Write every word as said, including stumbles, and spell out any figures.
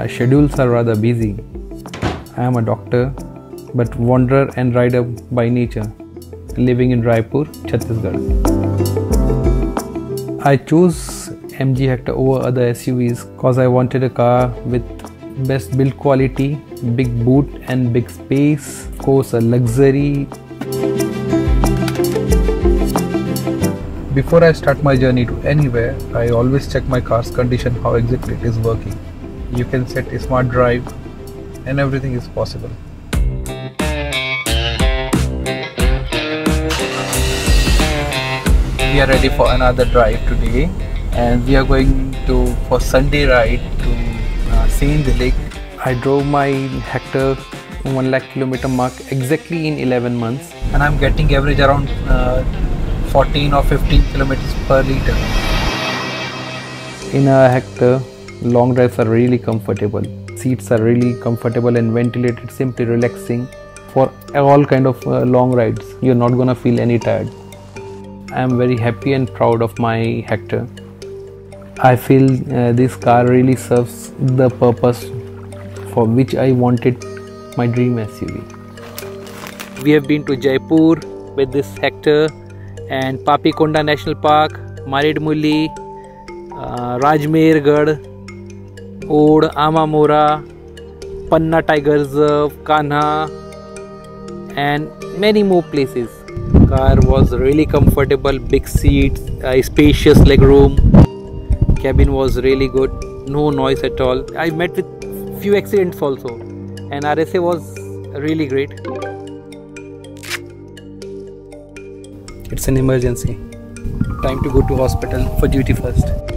My schedules are rather busy. I am a doctor, but wanderer and rider by nature, living in Raipur, Chhattisgarh. I chose M G Hector over other S U Vs cause I wanted a car with best build quality, big boot and big space, of course a luxury. Before I start my journey to anywhere, I always check my car's condition, how exactly it is working. You can set a smart drive and everything is possible. We are ready for another drive today and we are going to for Sunday ride to uh, Sindh Lake. I drove my Hector one lakh kilometer mark exactly in eleven months and I'm getting average around uh, fourteen or fifteen kilometers per liter. In a Hector, long drives are really comfortable. Seats are really comfortable and ventilated, simply relaxing. For all kind of uh, long rides, you're not gonna feel any tired. I am very happy and proud of my Hector. I feel uh, this car really serves the purpose for which I wanted my dream S U V. We have been to Jaipur with this Hector and Papikonda National Park, Maridmuli, uh, Rajmergarh, Od, Amamora, Panna Tiger Reserve, Kanha and many more places. Car was really comfortable, big seats, uh, spacious legroom, cabin was really good, no noise at all. I met with few accidents also and R S A was really great. It's an emergency. Time to go to hospital for duty first.